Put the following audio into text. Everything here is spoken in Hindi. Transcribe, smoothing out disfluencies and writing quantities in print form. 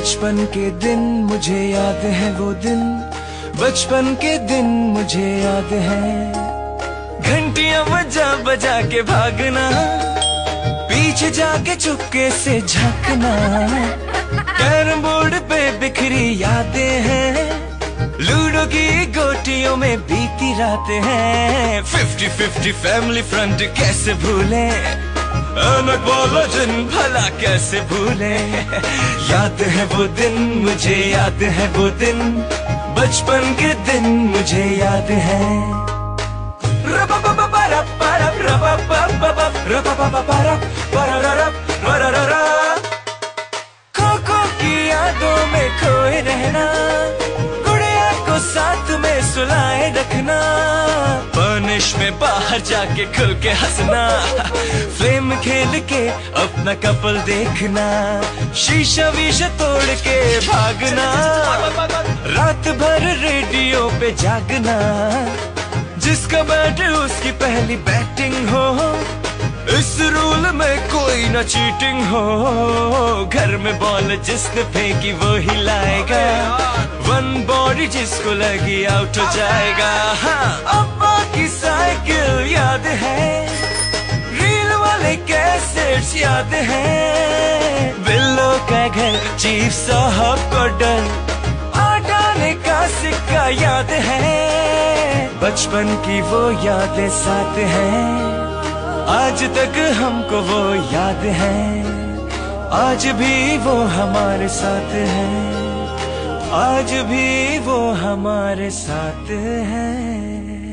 बचपन के दिन मुझे याद है वो दिन, बचपन के दिन मुझे याद है। घंटियां बजा बजा के भागना, पीछे जाके चुपके से झांकना, कैरम बोर्ड पे बिखरी यादें हैं, लूडो की गोटियों में बीती रातें हैं। 50-50 फैमिली फ्रंट कैसे भूले, अनक वाला दिन भला कैसे भूले। याद है वो दिन, मुझे याद है वो दिन, बचपन के दिन मुझे याद है। खो खो की यादों में खोए रहना, गुड़िया को साथ में सुलाए रखना, बर्निश में बाहर जाके खुल के हंसना, फ्लेम खेल के अपना कपल देखना, शीशा वीशा तोड़ के भागना, रात भर रेडियो पे जागना, जिसका बैट उसकी पहली बैटिंग हो, इस रूल में कोई न चीटिंग हो, घर में बॉल जिसने फेंकी वो ही लाएगा, वन बॉडी जिसको लगी आउट हो जाएगा। हाँ, अब्बा की साइकिल याद है, रील वाले कैसेट्स याद है, बिल्लो का घर चीफ साहब को डर, आटाने का सिक्का याद है, बचपन की वो यादें साथ हैं, आज तक हमको वो याद है, आज भी वो हमारे साथ है, आज भी वो हमारे साथ है।